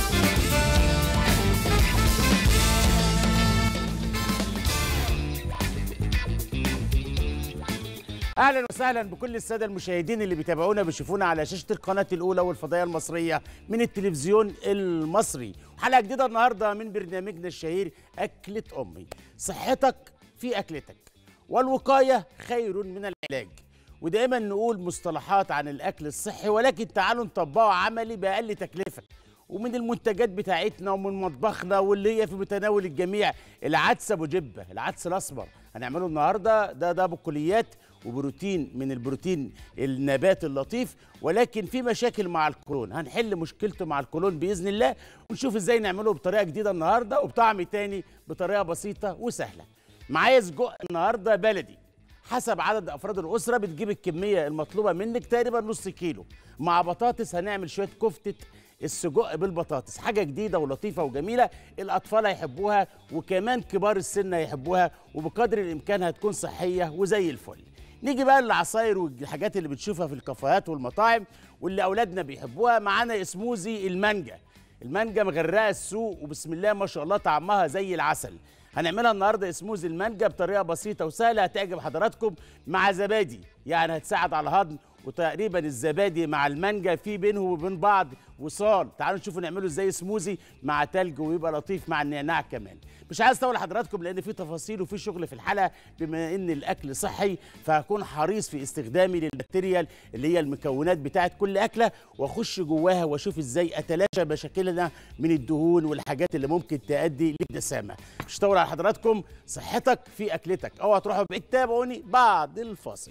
اهلا وسهلا بكل الساده المشاهدين اللي بيتابعونا بيشوفونا على شاشه القناه الاولى والفضائيه المصريه من التلفزيون المصري. حلقه جديده النهارده من برنامجنا الشهير اكله امي. صحتك في اكلتك والوقايه خير من العلاج. ودايما نقول مصطلحات عن الاكل الصحي، ولكن تعالوا نطبقه عملي باقل تكلفه. ومن المنتجات بتاعتنا ومن مطبخنا واللي هي في متناول الجميع، العدس ابو جبه، العدس الاسمر هنعمله النهارده. ده بقوليات وبروتين من البروتين النبات اللطيف، ولكن في مشاكل مع القولون. هنحل مشكلته مع القولون باذن الله، ونشوف ازاي نعمله بطريقه جديده النهارده وبطعم تاني بطريقه بسيطه وسهله. معايا سجق النهارده بلدي، حسب عدد افراد الاسره بتجيب الكميه المطلوبه منك تقريبا نص كيلو. مع بطاطس هنعمل شويه كفته السجق بالبطاطس، حاجه جديده ولطيفه وجميله. الاطفال هيحبوها وكمان كبار السن هيحبوها، وبقدر الامكان هتكون صحيه وزي الفل. نيجي بقى للعصاير والحاجات اللي بتشوفها في الكافيهات والمطاعم واللي اولادنا بيحبوها. معانا سموزي المانجا. المانجا مغرقه السوق وبسم الله ما شاء الله طعمها زي العسل. هنعملها النهارده سموزي المانجا بطريقه بسيطه وسهله هتعجب حضراتكم، مع زبادي يعني هتساعد على الهضم. وتقريبا الزبادي مع المانجا في بينهم وبين بعض وصال. تعالوا نشوفوا نعمله ازاي سموزي مع تلج ويبقى لطيف مع النعناع كمان. مش عايز اطول حضراتكم لان في تفاصيل وفي شغل في الحلقه، بما ان الاكل صحي فهكون حريص في استخدامي للماتيريال اللي هي المكونات بتاعت كل اكله، واخش جواها واشوف ازاي اتلاشى مشاكلنا من الدهون والحاجات اللي ممكن تؤدي للدسامه. مش هطول على حضراتكم، صحتك في اكلتك. اوعى تروحوا بعيد، تابعوني بعد الفاصل.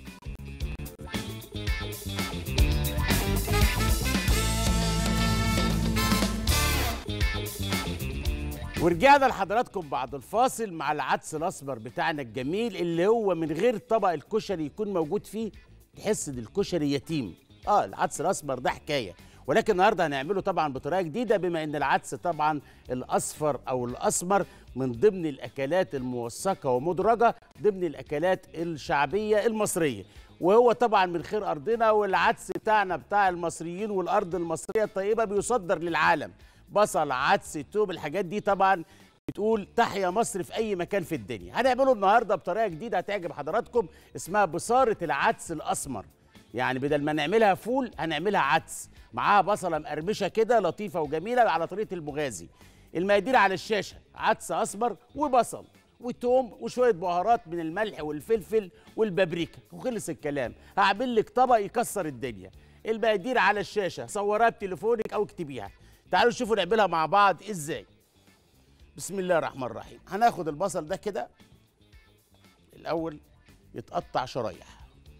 ورجعنا لحضراتكم بعد الفاصل مع العدس الاسمر بتاعنا الجميل، اللي هو من غير طبق الكشري يكون موجود فيه تحس ان الكشري يتيم. العدس الاسمر ده حكايه، ولكن النهارده هنعمله طبعا بطريقه جديده، بما ان العدس طبعا الاصفر او الاسمر من ضمن الاكلات الموثقه ومدرجه ضمن الاكلات الشعبيه المصريه، وهو طبعا من خير ارضنا. والعدس بتاعنا بتاع المصريين والارض المصريه الطيبه بيصدر للعالم. بصل، عدس، توم، الحاجات دي طبعا بتقول تحيا مصر في اي مكان في الدنيا. هنعمله النهارده بطريقه جديده هتعجب حضراتكم، اسمها بصاره العدس الاسمر. يعني بدل ما نعملها فول هنعملها عدس، معاها بصله مقرمشه كده لطيفه وجميله على طريقه المغازي. المقادير على الشاشه: عدس اسمر وبصل وتوم وشويه بهارات من الملح والفلفل والبابريكا، وخلص الكلام. هعمل لك طبق يكسر الدنيا. المقادير على الشاشه، صورها بتليفونك او اكتبيها. تعالوا نشوفوا نعملها مع بعض ازاي. بسم الله الرحمن الرحيم. هناخد البصل ده كده الاول يتقطع شرايح.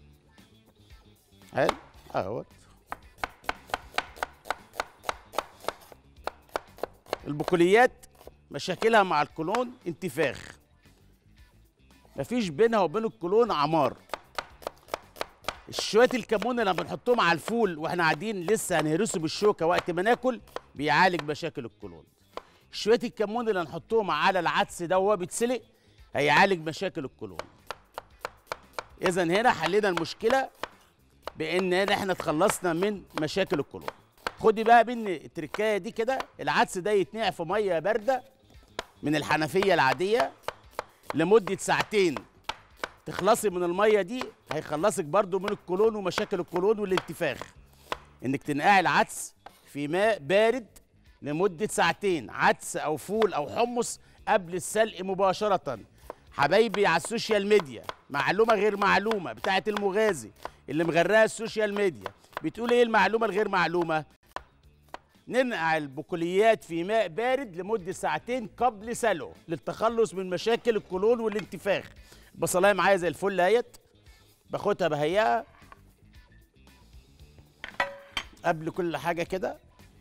حلو اهوت. البقوليات مشاكلها مع القولون انتفاخ، مفيش بينها وبين القولون عمار. شويه الكمون اللي بنحطهم على الفول واحنا قاعدين لسه هنهرسه بالشوكه وقت ما ناكل بيعالج مشاكل القولون. شويه الكمون اللي هنحطهم على العدس ده وهو بيتسلق هيعالج مشاكل القولون. اذا هنا حلينا المشكله بان احنا اتخلصنا من مشاكل القولون. خدي بقى مني التركايه دي كده، العدس ده يتنقع في ميه بارده من الحنفيه العاديه لمده ساعتين. تخلصي من الميه دي هيخلصك برضو من القولون ومشاكل القولون والانتفاخ. انك تنقعي العدس في ماء بارد لمده ساعتين، عدس او فول او حمص، قبل السلق مباشره. حبايبي على السوشيال ميديا، معلومه غير معلومه بتاعت المغازي اللي مغرقه السوشيال ميديا، بتقول ايه المعلومه الغير معلومه؟ ننقع البقوليات في ماء بارد لمده ساعتين قبل سلقه للتخلص من مشاكل القولون والانتفاخ. البصلايه معايا زي الفل اهيت، باخدها بهيئها قبل كل حاجه كده،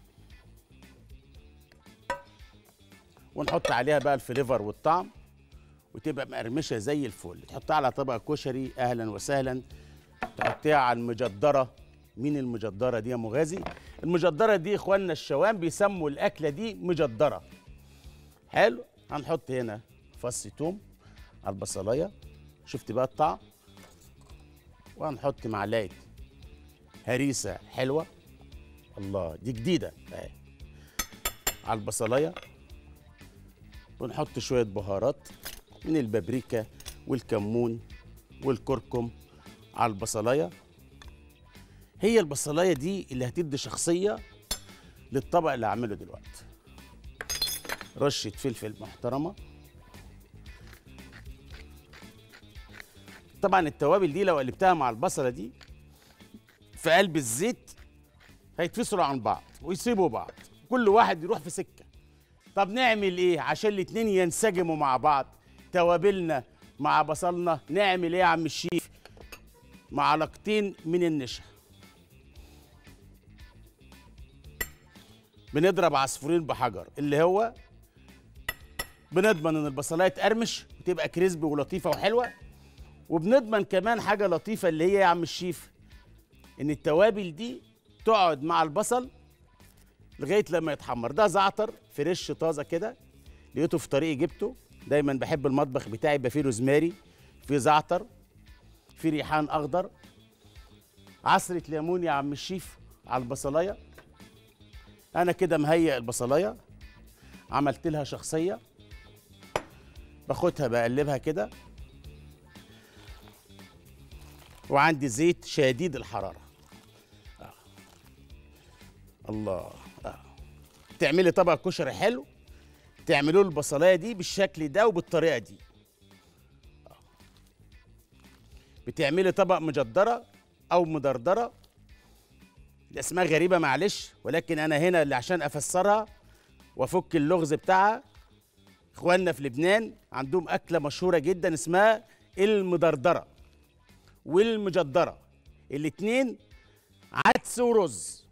ونحط عليها بقى الفليفر والطعم وتبقى مقرمشه زي الفل. تحطها على طبق كشري اهلا وسهلا. تحطيها على المجدره. مين المجدره دي يا مغازي؟ المجدره دي اخواننا الشوام بيسموا الاكله دي مجدره. حلو. هنحط هنا فص توم على البصلايه، شفت بقى الطعم. وهنحط معلقه هريسه حلوه، الله دي جديده اهي، على البصلايه، ونحط شويه بهارات من البابريكا والكمون والكركم على البصلايه. هي البصلايه دي اللي هتدي شخصيه للطبق اللي هعمله دلوقتي. رشه فلفل محترمه. طبعا التوابل دي لو قلبتها مع البصله دي في قلب الزيت هيتفصلوا عن بعض ويسيبوا بعض، كل واحد يروح في سكه. طب نعمل ايه عشان الاتنين ينسجموا مع بعض؟ توابلنا مع بصلنا، نعمل ايه يا عم الشيف؟ معلقتين من النشا. بنضرب عصفورين بحجر، اللي هو بنضمن ان البصلايه تقرمش وتبقى كريسبي ولطيفه وحلوه، وبنضمن كمان حاجه لطيفه اللي هي يا عم الشيف ان التوابل دي تقعد مع البصل لغايه لما يتحمر. ده زعتر فريش طازه كده، لقيته في طريقي جبته. دايما بحب المطبخ بتاعي يبقى فيه روزماري، فيه زعتر، فيه ريحان اخضر، عصره ليمون يا عم الشيف على البصلايه. انا كده مهيئ البصلايه، عملت لها شخصيه، باخدها بقلبها كده، وعندي زيت شديد الحراره. الله. تعملي طبق كشري حلو، تعملوا البصلايه دي بالشكل ده وبالطريقه دي. بتعملي طبق مجدره او مدردره، الاسماء غريبه معلش، ولكن انا هنا اللي عشان افسرها وافك اللغز بتاعها. اخواننا في لبنان عندهم اكله مشهوره جدا اسمها المدردره والمجدره، الاتنين عدس ورز.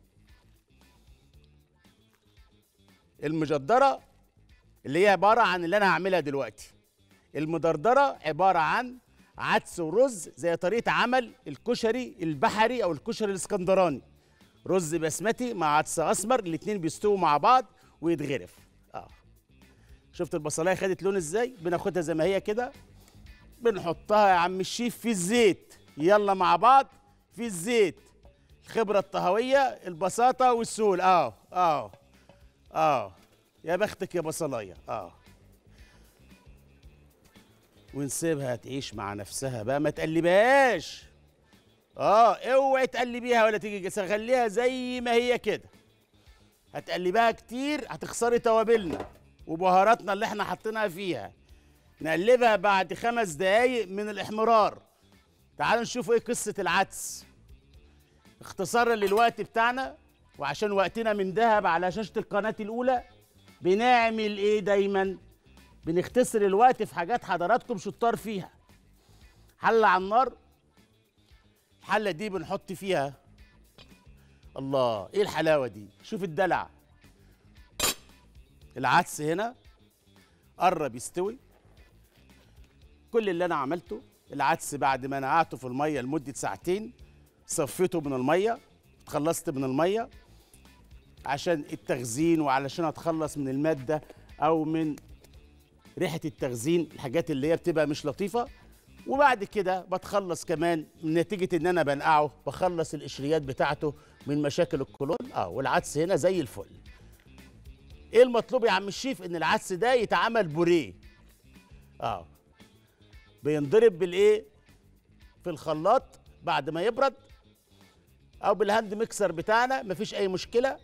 المجدره اللي هي عباره عن اللي انا هعملها دلوقتي، المدردره عباره عن عدس ورز زي طريقه عمل الكشري البحري او الكشري الاسكندراني، رز بسمتي مع عدس اسمر، الاتنين بيستووا مع بعض ويتغرف. شفت البصلايه خدت لون ازاي؟ بناخدها زي ما هي كده، بنحطها يا عم الشيف في الزيت. يلا مع بعض في الزيت. الخبره الطهويه، البساطه والسهول. يا بختك يا بصلايه. ونسيبها تعيش مع نفسها بقى، ما تقلبهاش. اوعي تقلبيها ولا تيجي، خليها زي ما هي كده. هتقلبها كتير هتخسري توابلنا وبهاراتنا اللي احنا حطيناها فيها. نقلبها بعد 5 دقايق من الاحمرار. تعالوا نشوف ايه قصه العدس. اختصارا للوقت بتاعنا وعشان وقتنا من ذهب على شاشه القناه الاولى، بنعمل ايه دايما؟ بنختصر الوقت في حاجات حضراتكم شطار فيها. حله على النار، الحله دي بنحط فيها، الله ايه الحلاوه دي، شوف الدلع. العدس هنا قرب يستوي. كل اللي انا عملته، العدس بعد ما نقعته في الميه لمده ساعتين صفيته من الميه، اتخلصت من الميه عشان التخزين وعلشان اتخلص من الماده او من ريحه التخزين، الحاجات اللي هي بتبقى مش لطيفه. وبعد كده بتخلص كمان من نتيجه ان انا بنقعه، بخلص القشريات بتاعته من مشاكل القولون. والعدس هنا زي الفل. ايه المطلوب يا عم الشيف؟ ان العدس ده يتعمل بوريه. بينضرب بالايه؟ في الخلاط بعد ما يبرد، او بالهاند ميكسر بتاعنا، مفيش اي مشكله.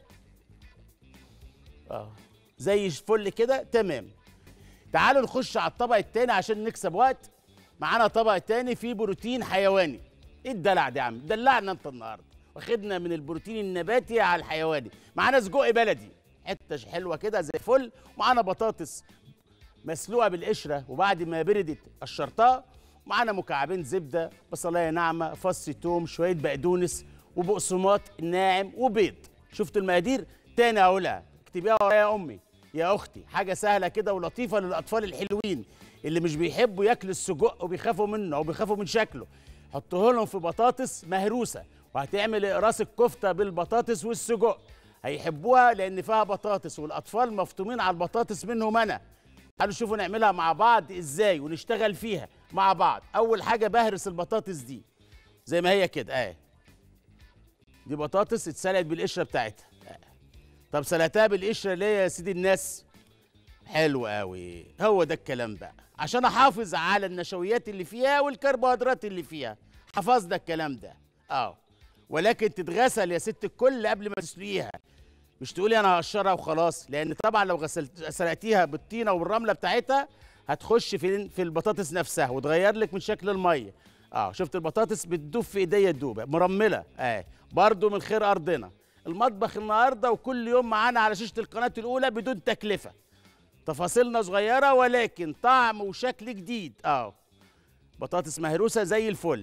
زي الفل كده، تمام. تعالوا نخش على الطبق التاني عشان نكسب وقت. معانا طبق تاني فيه بروتين حيواني. ايه الدلع ده يا عم؟ دلعنا انت النهارده، واخدنا من البروتين النباتي على الحيواني. معانا سجق بلدي حته حلوه كده زي الفل، ومعانا بطاطس مسلوقه بالقشره وبعد ما بردت قشرتها، ومعانا مكعبين زبده، بصلايه ناعمه، فص توم، شويه بقدونس، وبقسماط ناعم، وبيض. شفت المقادير؟ تاني اقولها، اكتبيها ورايا يا امي يا اختي. حاجه سهله كده ولطيفه للاطفال الحلوين اللي مش بيحبوا ياكلوا السجق وبيخافوا منه او بيخافوا من شكله. حطوه لهم في بطاطس مهروسه، وهتعمل اقراص الكفته بالبطاطس والسجق. هيحبوها لان فيها بطاطس، والاطفال مفطومين على البطاطس منهم انا. تعالوا نشوفوا نعملها مع بعض ازاي ونشتغل فيها مع بعض. اول حاجه بهرس البطاطس دي زي ما هي كده. دي بطاطس اتسلقت بالقشره بتاعتها. طب سلقتها بالقشره ليه يا سيدي الناس؟ حلو قوي، هو ده الكلام بقى، عشان احافظ على النشويات اللي فيها والكربوهيدرات اللي فيها. حفظنا الكلام ده. ولكن تتغسل يا ست الكل قبل ما تسلقيها. مش تقولي انا هقشرها وخلاص، لان طبعا لو سلقتيها بالطينه والرمله بتاعتها هتخش في البطاطس نفسها وتغير لك من شكل الميه. شفت البطاطس بتدوب في ايديا تدوب مرمله. برضو من خير ارضنا. المطبخ النهارده وكل يوم معانا على شاشه القناه الاولى بدون تكلفه. تفاصيلنا صغيره ولكن طعم وشكل جديد. بطاطس مهروسه زي الفل.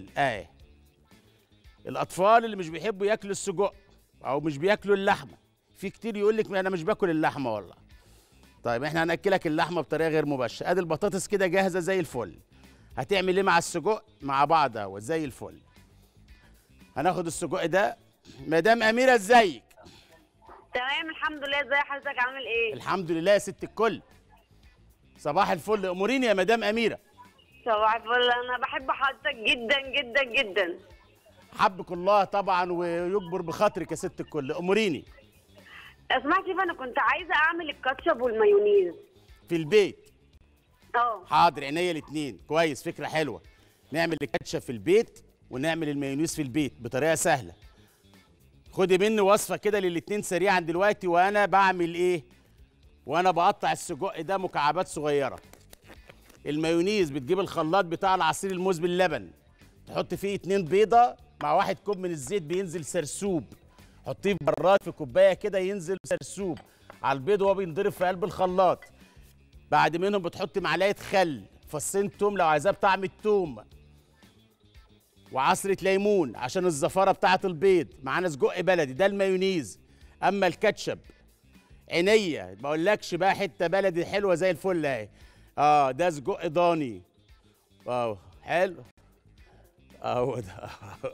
الاطفال اللي مش بيحبوا ياكلوا السجق او مش بياكلوا اللحمه، في كتير يقول لك انا مش باكل اللحمه والله. طيب احنا هناكلك اللحمه بطريقه غير مباشره. ادي البطاطس كده جاهزه زي الفل. هتعمل ايه مع السجق؟ مع بعض اهو زي الفل. هناخد السجق ده. مدام اميره ازيك؟ تمام الحمد لله. ازي حضرتك عامل ايه؟ الحمد لله يا ست الكل. صباح الفل، اموريني يا مدام اميره. صباح الفل. انا بحب حضرتك جدا جدا جدا. حبك الله طبعا ويكبر بخاطرك يا ست الكل، اموريني. اسمعي كيف انا كنت عايزه اعمل الكاتشب والمايونيز في البيت. حاضر عينيا الاثنين. كويس، فكره حلوه. نعمل الكاتشب في البيت ونعمل المايونيز في البيت بطريقه سهله. خدي مني وصفه كده للاثنين سريعا دلوقتي وانا بعمل ايه، وانا بقطع السجق ده مكعبات صغيره. المايونيز بتجيب الخلاط بتاع العصير الموز باللبن، تحط فيه 2 بيضه مع 1 كوب من الزيت بينزل سرسوب. حطيه في براد في كوبايه كده ينزل سرسوب على البيض وهو بينضرب في قلب الخلاط. بعد منهم بتحط معلقه خل، فصين توم لو عايزاه بطعم التوم، وعصره ليمون عشان الزفاره بتاعه البيض. معانا سجق بلدي، ده المايونيز. اما الكاتشب عينيا ما اقولكش بقى، حته بلدي حلوه زي الفل اهي. ده سجق ضاني. حلو اهو ده.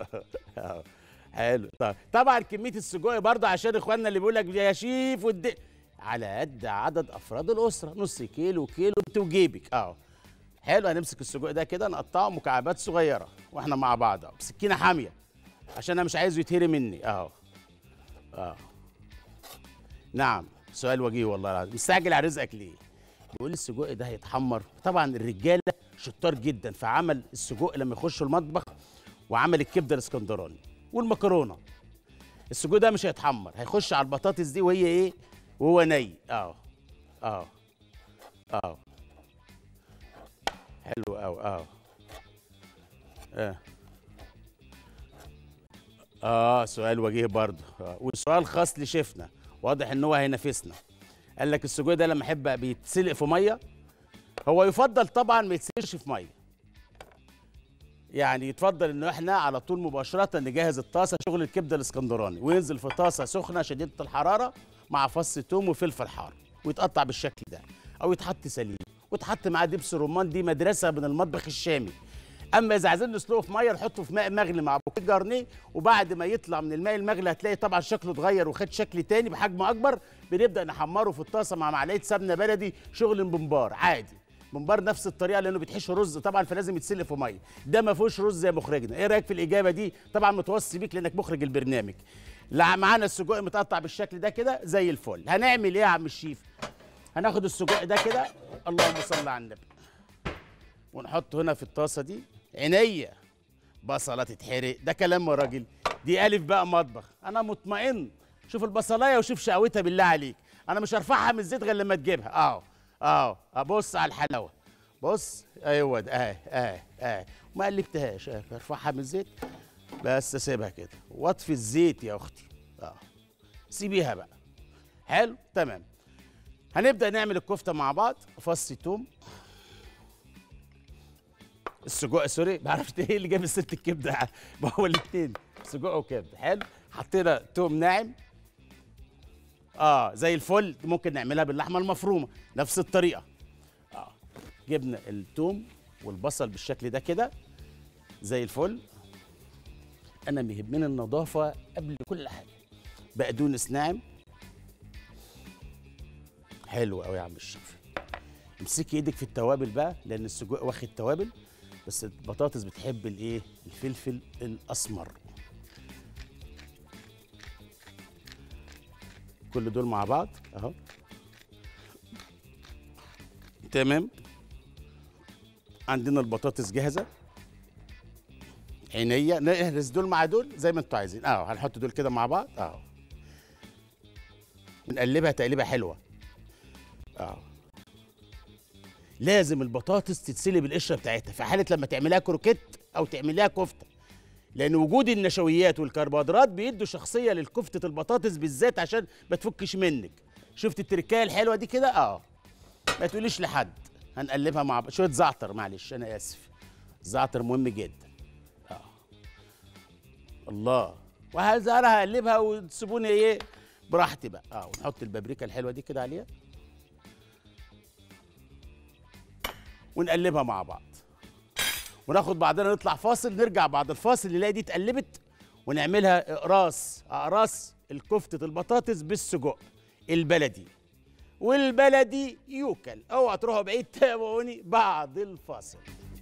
حلو. طبعا كميه السجق برضه عشان اخواننا اللي بيقول لك يا شيف على قد عدد افراد الاسره، نص كيلو انت وجيبك. حلو. هنمسك السجق ده كده نقطعه مكعبات صغيره واحنا مع بعض بسكينه حاميه عشان انا مش عايزه يتهري مني. نعم، سؤال وجيه والله العظيم. مستعجل على رزقك ليه؟ بيقول السجق ده هيتحمر. طبعا الرجاله شطار جدا في عمل السجق لما يخشوا المطبخ، وعمل الكبده الاسكندراني والمكرونه. السجق ده مش هيتحمر، هيخش على البطاطس دي وهي ايه؟ وهو ني. حلو قوي. سؤال وجيه برضه. وسؤال خاص لشيفنا، واضح ان هو هينافسنا. قال لك السجق ده لما احب بيتسلق في ميه، هو يفضل طبعا ما يتسلقش في ميه. يعني يتفضل انه احنا على طول مباشره نجهز الطاسه شغل الكبده الاسكندراني، وينزل في طاسه سخنه شديده الحراره مع فص ثوم وفلفل حار، ويتقطع بالشكل ده، او يتحط سليم ويتحط معاه دبس رمان. دي مدرسه من المطبخ الشامي. اما اذا عايزين نسلقه في ميه نحطه في ماء مغلي مع بوكيه جرنيه، وبعد ما يطلع من الماء المغلي هتلاقي طبعا شكله اتغير وخد شكل تاني بحجم اكبر. بنبدا نحمره في الطاسه مع معلقه سمنه بلدي، شغل بمبار عادي. بمبار نفس الطريقه لانه بيتحشي رز طبعا، فلازم يتسلق في ميه. ده ما فيهوش رز يا مخرجنا. ايه رايك في الاجابه دي؟ طبعا متوصي بيك لانك مخرج البرنامج. لا، معانا السجق متقطع بالشكل ده كده زي الفل. هنعمل ايه يا عم الشيف؟ هناخد السجق ده كده، اللهم صل على النبي، ونحطه هنا في الطاسه دي. عينيا بصله تتحرق، ده كلام يا راجل؟ دي الف بقى مطبخ، انا مطمئن. شوف البصلايه وشوف شقاوتها بالله عليك. انا مش هرفعها من الزيت غير لما تجيبها. ابص على الحلاوه. بص، ايوه ده ما قلبتهاش. ارفعها من الزيت بس، اسيبها كده واطفي الزيت يا اختي. سيبيها بقى. حلو تمام. هنبدا نعمل الكفته مع بعض. فص توم، السجق سوري، ما عرفت ايه اللي جاب الست الكبده. ما هو الاثنين سجق وكبده. حلو. حطينا توم ناعم زي الفل. ممكن نعملها باللحمه المفرومه نفس الطريقه. جبنا التوم والبصل بالشكل ده كده زي الفل. انا بيهمني النظافه قبل كل حاجه. بقدونس ناعم. حلو قوي يا عم الشيف. امسكي ايدك في التوابل بقى، لان السجق واخد توابل، بس البطاطس بتحب الايه؟ الفلفل الاسمر. كل دول مع بعض اهو. تمام. عندنا البطاطس جاهزه، عينيا نهرس دول مع دول زي ما انتوا عايزين اهو. هنحط دول كده مع بعض اهو، ونقلبها تقليبه حلوه اهو. لازم البطاطس تتسلق بالقشره بتاعتها في حاله لما تعملها كروكيت او تعملها كفته، لان وجود النشويات والكربوهيدرات بيدوا شخصيه للكفته البطاطس بالذات عشان ما تفكش منك. شفت التركايه الحلوه دي كده اه، ما تقوليش لحد. هنقلبها مع شويه زعتر، معلش انا اسف، الزعتر مهم جدا اه. الله، وهذا هقلبها وتسيبوني ايه براحتي بقى اه. ونحط البابريكا الحلوه دي كده عليها ونقلبها مع بعض، وناخد بعضنا نطلع فاصل. نرجع بعد الفاصل نلاقي دي اتقلبت، ونعملها اقراص الكفته البطاطس بالسجق البلدي. والبلدي يوكل. اوعى تروحوا بعيد، تابعوني بعد الفاصل.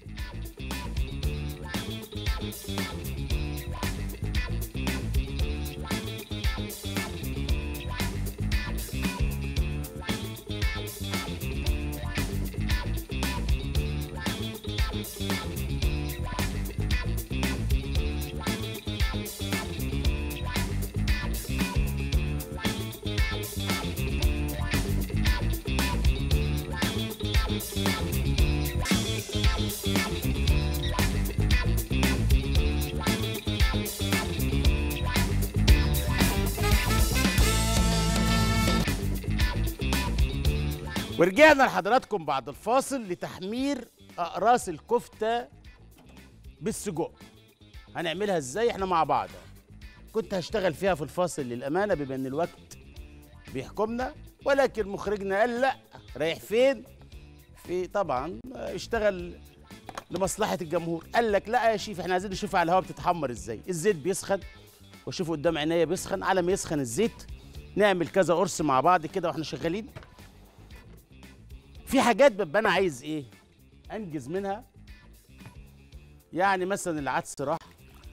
ورجعنا لحضراتكم بعد الفاصل لتحمير اقراص الكفته بالسجق. هنعملها ازاي احنا مع بعض؟ كنت هشتغل فيها في الفاصل للامانه بما ان الوقت بيحكمنا، ولكن مخرجنا قال لا. رايح فين؟ في طبعا اشتغل لمصلحه الجمهور. قال لك لا يا شيف، احنا عايزين نشوف على الهواء بتتحمر ازاي. الزيت بيسخن واشوفه قدام عينيا بيسخن. على ما يسخن الزيت نعمل كذا قرص مع بعض كده واحنا شغالين. في حاجات ببقى انا عايز ايه انجز منها، يعني مثلا العدس راح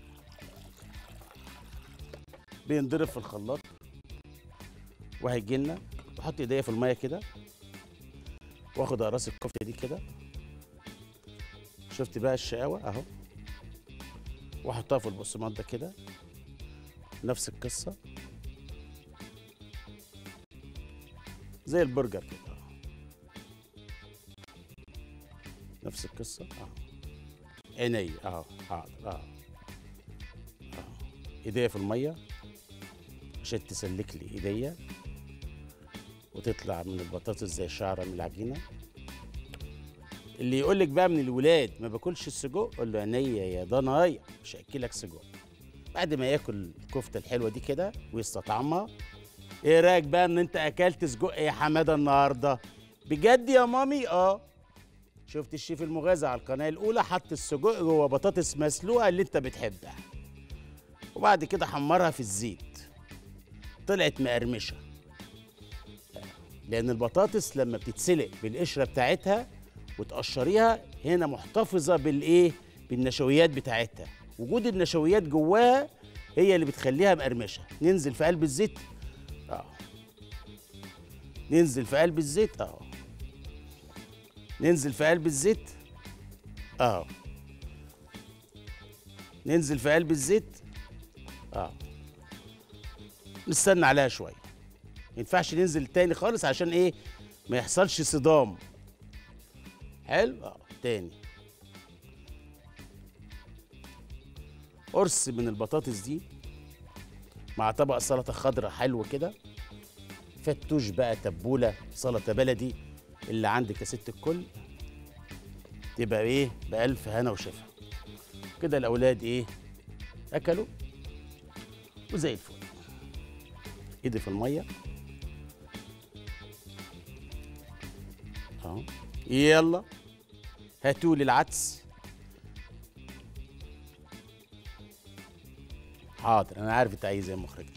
بينضرب في الخلاط وهيجي لنا، بحط ايديا في الميه كده واخد اقراص الكفته دي كده. شفت بقى الشقاوه اهو، واحطها في البقسماط ده كده. نفس القصه زي البرجر كده، نفس القصه اهو. عيني اهو، حاضر اهو. ايديا في الميه عشان تسلك لي ايديا وتطلع من البطاطس زي الشعره من العجينه. اللي يقول لك بقى من الولاد ما باكلش السجق، قول له عينيا يا ضنايا مش هاكلك سجق. بعد ما ياكل الكفته الحلوه دي كده ويستطعمها، ايه رايك بقى ان انت اكلت سجق يا حماده النهارده؟ بجد يا مامي اه. شفت الشيف المغازي على القناه الاولى حط السجق جوه بطاطس مسلوقه اللي انت بتحبها، وبعد كده حمرها في الزيت، طلعت مقرمشه. لان البطاطس لما بتتسلق بالقشره بتاعتها وتقشريها هنا محتفظه بالايه، بالنشويات بتاعتها. وجود النشويات جواها هي اللي بتخليها مقرمشه. ننزل في قلب الزيت اه، ننزل في قلب الزيت اه، ننزل في قلب الزيت اه، ننزل في قلب الزيت اه. نستنى عليها شويه، ما ينفعش ننزل تاني خالص عشان ايه ما يحصلش صدام. حلو اه. تاني قرص من البطاطس دي مع طبق سلطه خضراء حلو كده، فتوش بقى، تبوله، سلطه بلدي، اللي عندك يا ست الكل، تبقى ايه بألف هنا وشفا. كده الاولاد ايه اكلوا وزي الفل. ايدي في الميه اهو. يلا هاتولي العدس. حاضر انا عارف انت عايز ايه يا مخرجنا.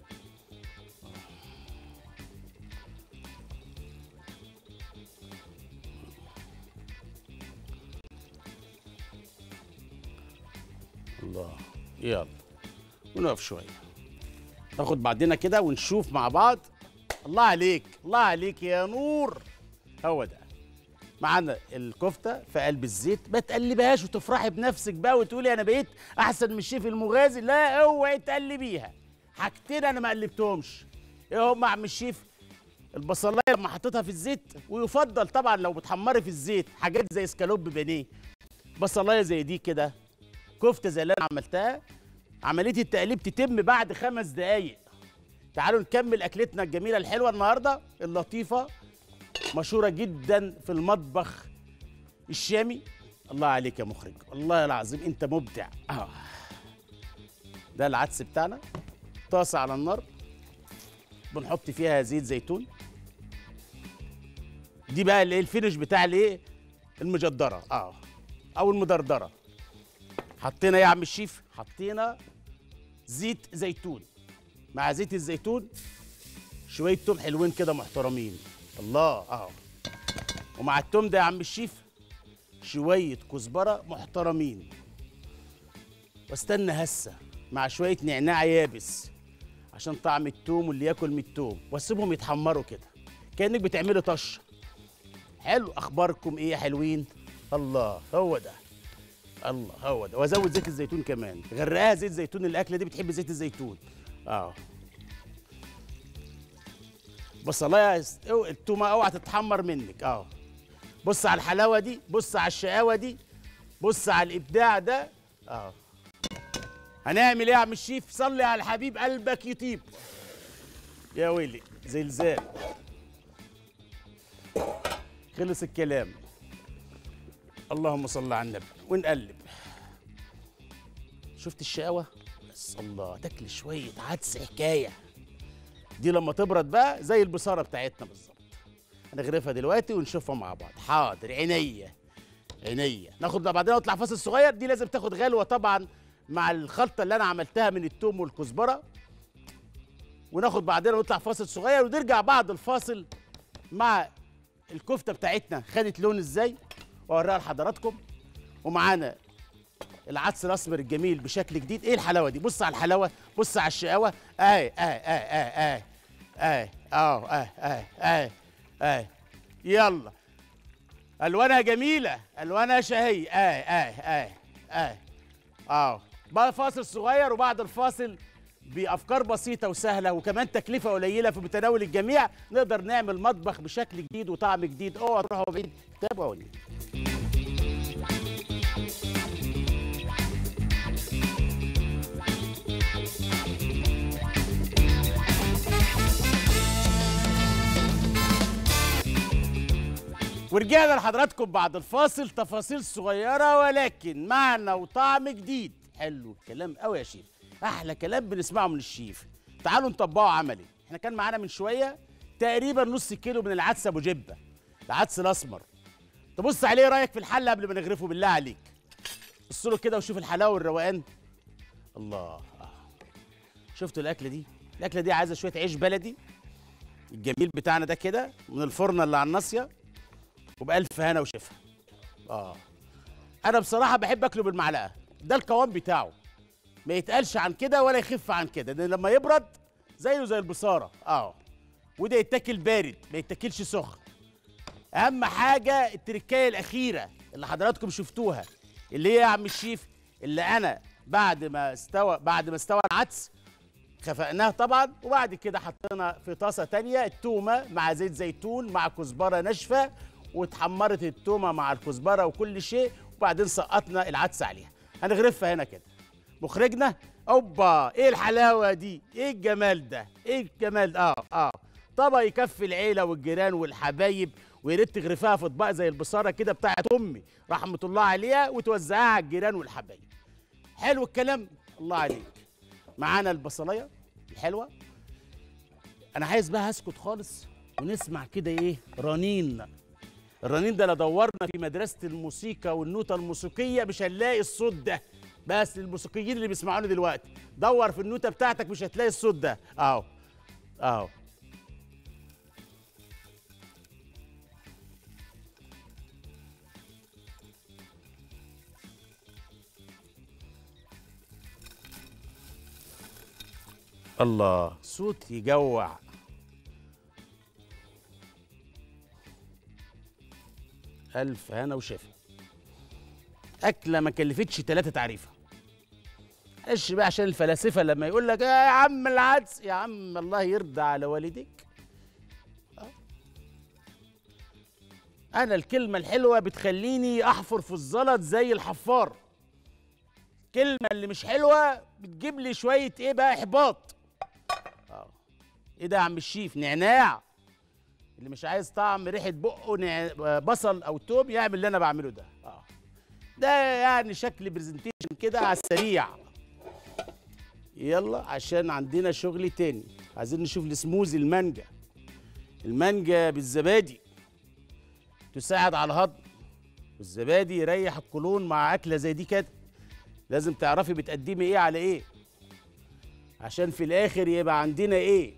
الله. يلا ونقف شويه، ناخد بعضنا كده ونشوف مع بعض الله عليك، الله عليك يا نور. هو ده. معانا الكفته في قلب الزيت، ما تقلبهاش وتفرحي بنفسك بقى وتقولي انا بقيت احسن من الشيف المغازي. لا، اوعي تقلبيها. حاجتين انا ما قلبتهمش. ايه هم يا عم الشيف؟ البصلايه لما حطيتها في الزيت، ويفضل طبعا لو بتحمري في الزيت حاجات زي اسكالوب بانيه، بصلايه زي دي كده، كفته زي اللي انا عملتها، عمليه التقليب تتم بعد 5 دقايق. تعالوا نكمل اكلتنا الجميله الحلوه النهارده اللطيفه، مشهوره جدا في المطبخ الشامي. الله عليك يا مخرج، والله العظيم انت مبدع. ده العدس بتاعنا، طاسه على النار بنحط فيها زيت زيتون. دي بقى الايه الفينش بتاع الايه المجدره او المدردره. حطينا يا عم الشيف، حطينا زيت زيتون. مع زيت الزيتون شويه توم حلوين كده محترمين. الله. ومع التوم ده يا عم الشيف شويه كزبره محترمين. واستنى هسه مع شويه نعناع يابس عشان طعم التوم، واللي ياكل من التوم، واسيبهم يتحمروا كده كانك بتعملي طشه. حلو. اخباركم ايه يا حلوين؟ الله، هو ده. الله، هو ده. وازود زيت الزيتون كمان، غرقها زيت زيتون. الاكله دي بتحب زيت الزيتون. بصلايه التومه اوعى تتحمر منك. بص على الحلاوه دي، بص على الشقاوه دي، بص على الابداع ده. هنعمل ايه يا عم الشيف؟ صلي على الحبيب قلبك يطيب. يا ويلي زلزال. خلص الكلام. اللهم صل على النبي. ونقلب. شفت الشقاوه؟ بس الله، تاكل شويه عدس حكايه. دي لما تبرد بقى زي البصاره بتاعتنا بالظبط. هنغرفها دلوقتي ونشوفها مع بعض. حاضر، عينيا عينيا. ناخد بعدين نطلع فاصل صغير. دي لازم تاخد غلوه طبعا مع الخلطه اللي انا عملتها من التوم والكزبره. وناخد بعدين نطلع فاصل صغير ونرجع بعد الفاصل مع الكفته بتاعتنا خدت لون ازاي واوريها لحضراتكم. ومعانا العدس الاسمر الجميل بشكل جديد. ايه الحلاوه دي؟ بص على الحلاوه، بص على الشقاوه. يلا. الوانها جميله، الوانها شهيه. بقى فاصل صغير، وبعد الفاصل بافكار بسيطه وسهله وكمان تكلفه قليله في متناول الجميع نقدر نعمل مطبخ بشكل جديد وطعم جديد. اوعوا تروحوا بعيد، تابعوني. ورجعنا لحضراتكم بعد الفاصل. تفاصيل صغيرة ولكن معنى وطعم جديد. حلو الكلام قوي يا شيف، أحلى كلام بنسمعه من الشيف. تعالوا نطبقه عملي. احنا كان معانا من شوية تقريبا نص كيلو من العدس أبو جبة، العدس الأسمر. تبص عليه، رأيك في الحلة قبل ما نغرفه بالله عليك. بص له كده وشوف الحلاوة والروقان. الله. شفتوا الأكلة دي؟ الأكلة دي عايزة شوية عيش بلدي الجميل بتاعنا ده كده من الفرن اللي على الناصية، وبألف هنا وشفا. أنا بصراحة بحب أكله بالمعلقة. ده القوام بتاعه، ما يتقلش عن كده ولا يخف عن كده، لأن لما يبرد زيه زي البصارة. وده يتاكل بارد، ما يتاكلش سخن. أهم حاجة التركاية الأخيرة اللي حضراتكم شفتوها، اللي هي يا عم الشيف، اللي أنا بعد ما استوى العدس خفقناه طبعا، وبعد كده حطينا في طاسة تانية التومة مع زيت زيتون مع كزبرة ناشفة، واتحمرت التومه مع الكزبره وكل شيء، وبعدين سقطنا العدس عليها. هنغرفها هنا كده. مخرجنا اوبا، ايه الحلاوه دي؟ ايه الجمال ده؟ ايه الجمال ده؟ طبق يكفي العيله والجيران والحبايب. ويا ريت تغرفها في اطباق زي البصاره كده بتاعت امي رحمه الله عليها، وتوزعها على الجيران والحبايب. حلو الكلام. الله عليك. معانا البصلايه الحلوه. انا عايز بقى اسكت خالص ونسمع كده ايه رنين. الرنين ده لو دورنا في مدرسة الموسيقى والنوتة الموسيقية مش هنلاقي الصوت ده. بس للموسيقيين اللي بيسمعوني دلوقتي، دور في النوتة بتاعتك مش هتلاقي الصوت ده. اهو. الله، صوت يجوع. الف هنا وشفا. اكله ما كلفتش 3 تعريفه. معلش بقى عشان الفلاسفه لما يقول لك يا عم العدس، يا عم الله يرضى على والديك. انا الكلمه الحلوه بتخليني احفر في الزلط زي الحفار. الكلمه اللي مش حلوه بتجيب لي شويه ايه بقى، احباط. ايه ده يا عم الشيف؟ نعناع. اللي مش عايز طعم ريحه بقه بصل او توم يعمل اللي انا بعمله ده. ده يعني شكل برزنتيشن كده على السريع. يلا عشان عندنا شغل تاني. عايزين نشوف السموزي المانجا. المانجا بالزبادي تساعد على الهضم، والزبادي يريح القولون. مع اكله زي دي كده لازم تعرفي بتقدمي ايه على ايه، عشان في الاخر يبقى عندنا ايه.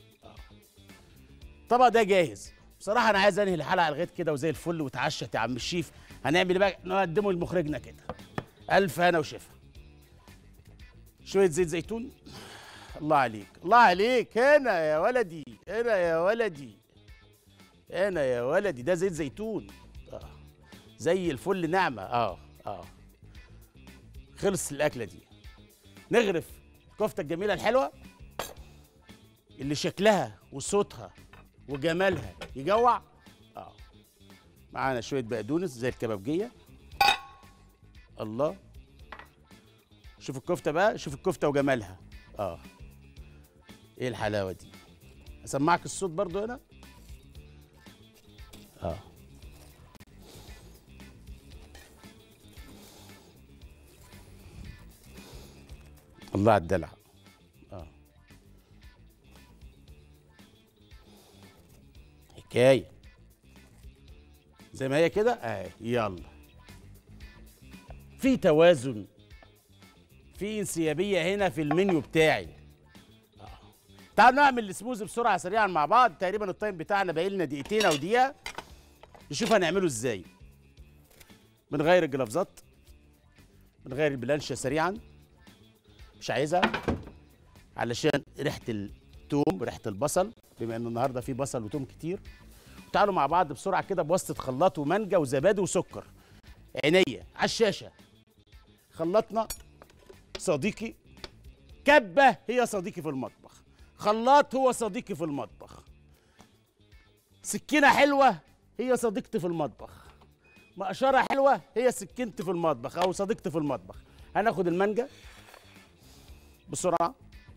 الطبق ده جاهز. بصراحه انا عايز انهي الحلقه لغايه كده وزي الفل وتعشت يا عم الشيف. هنعمل ايه بقى؟ نقدمه لمخرجنا كده. الف هنا وشفا. شويه زيت زيتون. الله عليك الله عليك. هنا يا ولدي، هنا يا ولدي، هنا يا ولدي. ده زيت زيتون زي الفل نعمه. خلص الاكله دي. نغرف الكفته الجميله الحلوه اللي شكلها وصوتها وجمالها يجوع. معانا شويه بقدونس زي الكبابجيه. الله، شوف الكفته بقى، شوف الكفته وجمالها. ايه الحلاوه دي. اسمعك الصوت برضو هنا. الله على الدلع. حكايه زي ما هي كده. يلا، في توازن، في انسيابيه هنا في المنيو بتاعي. تعالوا نعمل السموزي بسرعه سريعا مع بعض. تقريبا التايم بتاعنا باقي لنا دقيقتين او دقيقه. نشوف هنعمله ازاي. بنغير الجلافزات، بنغير البلانشه سريعا، مش عايزها علشان ريحه التوم وريحه البصل، بما ان النهارده في بصل وتوم كتير. تعالوا مع بعض بسرعه كده بواسطه خلاط ومانجا وزبادي وسكر. عينيا على الشاشه. خلطنا صديقي، كبه هي صديقي في المطبخ، خلاط هو صديقي في المطبخ، سكينه حلوه هي صديقتي في المطبخ، مقشره حلوه هي سكينتي في المطبخ او صديقتي في المطبخ. هناخد المانجا بسرعه.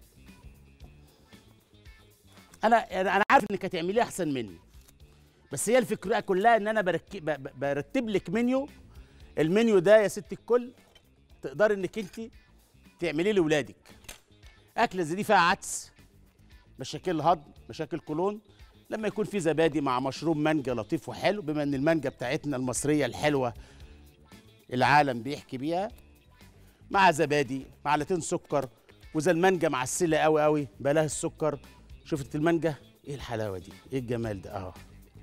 انا عارف انك هتعمليه احسن مني، بس هي الفكره كلها ان انا برتب لك منيو. المنيو ده يا ست الكل تقدر انك انت تعمليه لاولادك. اكله زي دي فيها عدس، مشاكل هضم، مشاكل قولون. لما يكون في زبادي مع مشروب مانجا لطيف وحلو، بما ان المانجا بتاعتنا المصريه الحلوه العالم بيحكي بيها، مع زبادي، معلقتين سكر، وزي المانجا معسله قوي قوي بلاها السكر. شفت المانجا ايه الحلاوه دي، ايه الجمال ده.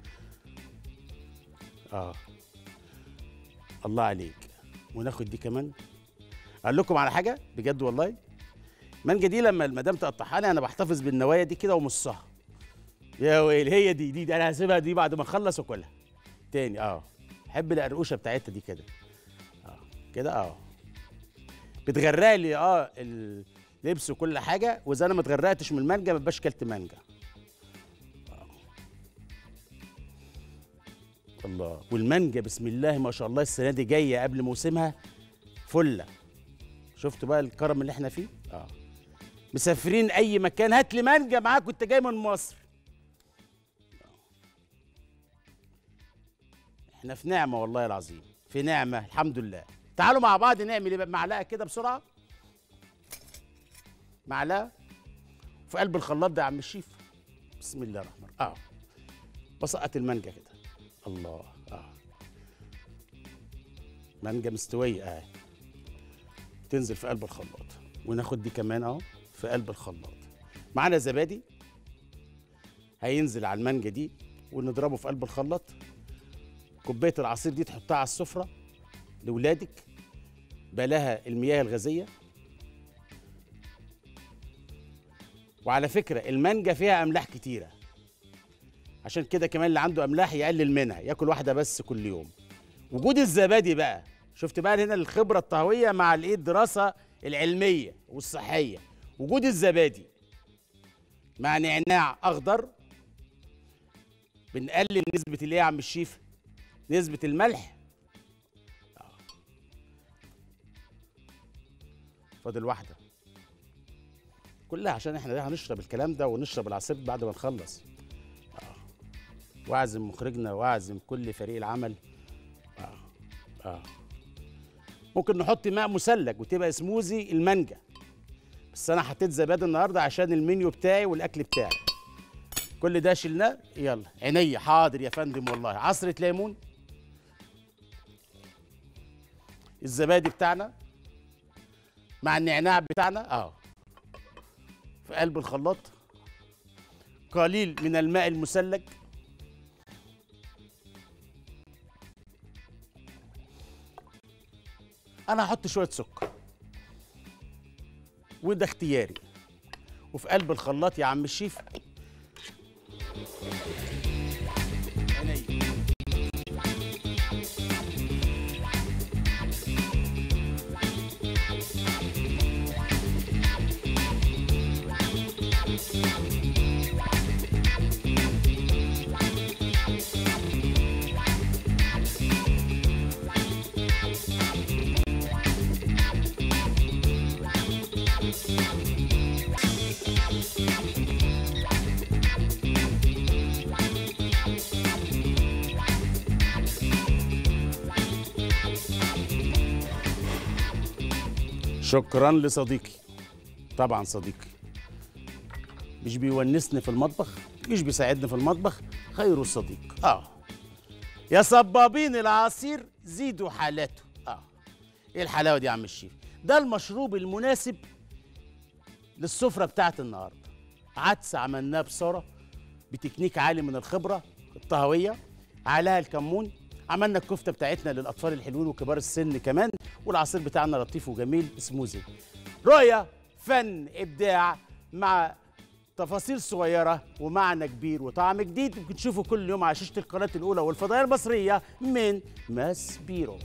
الله عليك. وناخد دي كمان. اقول لكم على حاجه بجد والله، المانجا دي لما المدام تقطعها لي انا بحتفظ بالنوايا دي كده ومصها. يا ويلي، هي دي انا هسيبها دي بعد ما اخلص واكلها تاني. احب القرقوشه بتاعتها دي كده. كده بتغرق لي اللبس وكل حاجه، واذا انا ما اتغرقتش من المانجا ما ببقاش كلت مانجا. الله. والمانجا بسم الله ما شاء الله السنه دي جايه قبل موسمها فله. شفتوا بقى الكرم اللي احنا فيه. مسافرين اي مكان هات لي مانجا معاك وانت جاي من مصر. احنا في نعمه والله العظيم، في نعمه الحمد لله. تعالوا مع بعض نعمل ايه بقى. معلقه كده بسرعه، معلقه في قلب الخلاط ده يا عم الشيف. بسم الله الرحمن الرحيم. بسقط المانجا كده. الله. مانجا مستويه تنزل في قلب الخلاط. وناخد دي كمان في قلب الخلاط. معانا زبادي هينزل على المانجا دي ونضربه في قلب الخلاط. كوبايه العصير دي تحطها على السفره لاولادك، بلاها المياه الغازيه. وعلى فكره المانجا فيها املاح كتيره، عشان كده كمان اللي عنده املاح يقلل منها، ياكل واحده بس كل يوم. وجود الزبادي بقى، شفت بقى هنا الخبره الطهويه مع الايه الدراسه العلميه والصحيه. وجود الزبادي مع نعناع اخضر، بنقلل نسبه الايه يا عم الشيف؟ نسبه الملح. فاضل واحده كلها عشان احنا هنشرب الكلام ده ونشرب العصير بعد ما نخلص. واعزم مخرجنا واعزم كل فريق العمل. ممكن نحط ماء مثلج وتبقى سموزي المانجا، بس انا حطيت زبادي النهارده عشان المنيو بتاعي والاكل بتاعي. كل ده شلناه. يلا عينيا، حاضر يا فندم والله. عصرة ليمون، الزبادي بتاعنا مع النعناع بتاعنا في قلب الخلاط، قليل من الماء المثلج. انا هحط شويه سكر وده اختياري، وفي قلب الخلاط يا عم الشيف. شكرا لصديقي، طبعا صديقي مش بيونسني في المطبخ، مش بيساعدني في المطبخ، خير الصديق. يا صبابين العصير زيدوا حالاته. ايه الحلاوه دي يا عم الشيف؟ ده المشروب المناسب للسفره بتاعت النهارده. عدس عملناه بسرعه بتكنيك عالي من الخبره الطهويه، عليها الكمون. عملنا الكفته بتاعتنا للاطفال الحلوين وكبار السن كمان، والعصير بتاعنا لطيف وجميل سموزي. رؤيه، فن، ابداع، مع تفاصيل صغيره ومعنى كبير وطعم جديد. ممكن تشوفوا كل يوم على شاشه القناه الاولى والفضائيه المصريه من ماسبيرو.